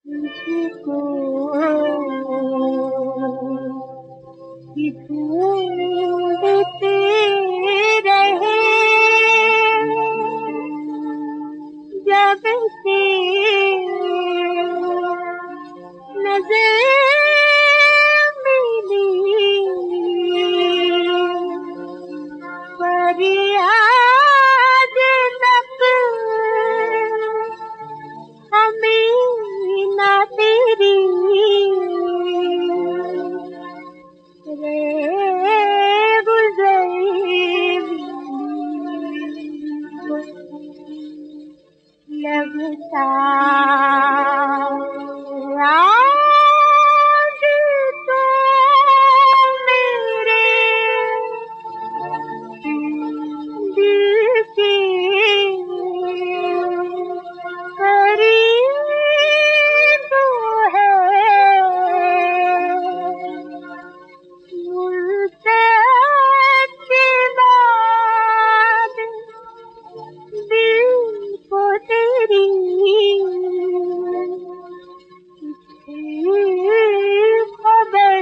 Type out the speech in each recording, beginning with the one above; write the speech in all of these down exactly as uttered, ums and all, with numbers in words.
तुझको कि ढूंढते रहे जब से नजर मिली फरियाद तक हमें ना तेरी रे लगता याद तो मेरे दिल के करीब है मुल्तान के बाद दिल को तेरी खबर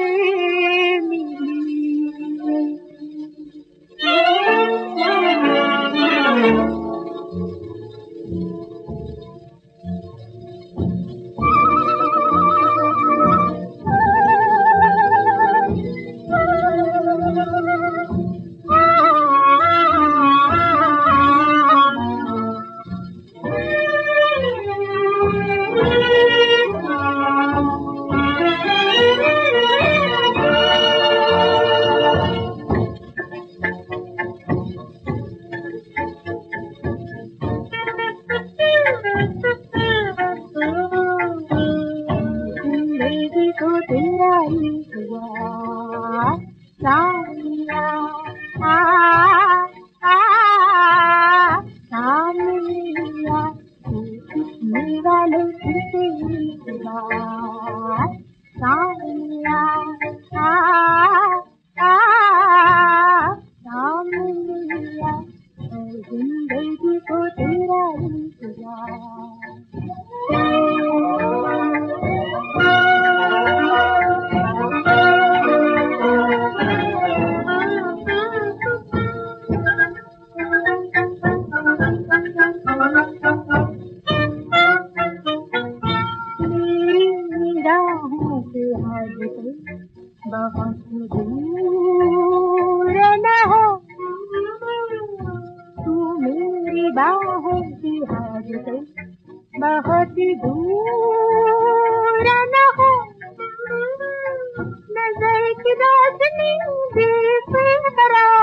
जिंदगी को तेरा ही हुआ सामिया आ आ सामिया मेरा लो फिर से ही हुआ सामिया आ आ सामिया जिंदगी को तेरा ही हुआ बहुत दूर न हो तू मेरी बाहों की हद से बहुत दूर न हो नजर की रोशनी दिल से बरा